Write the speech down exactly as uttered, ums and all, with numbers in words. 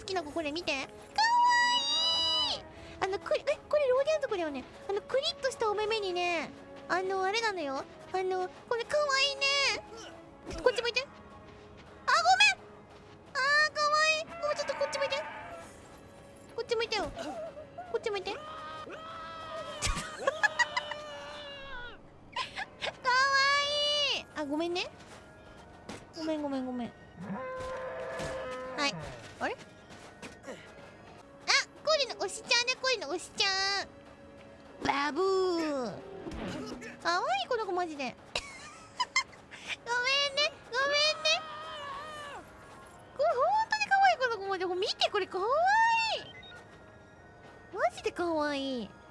好きな子、これ見て。かわいい。あのくえこれローディアンズこれよね。あのクリッとしたお目目にね、あのあれなのよ、あのこれかわいいね。こっち向いて。あ、ごめん。あー、かわいい。ごめん、ちょっとこっち向いて。こっち向いてよ。こっち向いて。かわいい。あ、ごめんね。ごめんごめんごめん。はい。あれ？あ、コリの推しちゃんで、コリの推しちゃん。バブー。かわいいこの子マジで。ごめんね、ごめんね。これ本当に可愛いこの子マジで。見てこれ可愛い。マジで可愛い。